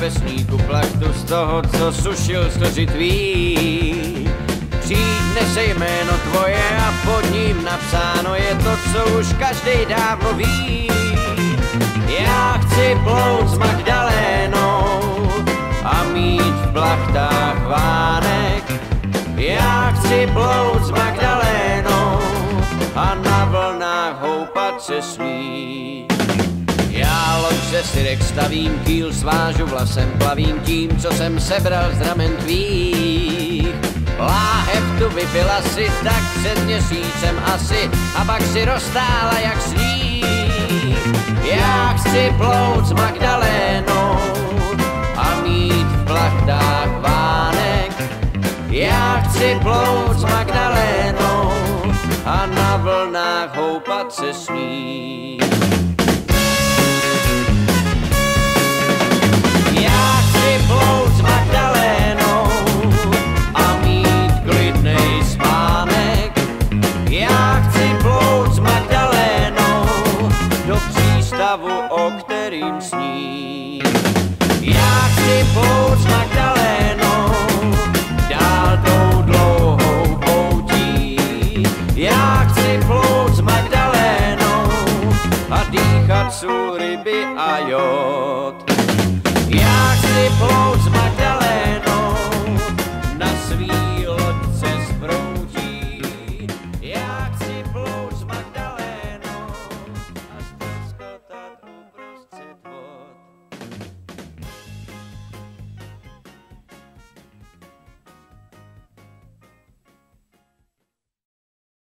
ve sníku plachtu z toho, co sušil stoři tvý. Přijď nese jméno tvoje a pod ním napsáno je to, co už každej dávno ví. Já chci plout s Magdalénou a mít v plachtách vánek. Já chci plout s Magdalénou a na vlnách houpat se s ní. Já loď ze syrek stavím, kýl svážu vlasem plavím tím, co jsem sebral z ramen tvých. Láhev tu vypila si tak před měsícem asi a pak si roztála jak sníh. Já chci plout s Magdalénou a mít v plachtách vánek. Já chci plout s Magdalénou a na vlnách houpat se s ní.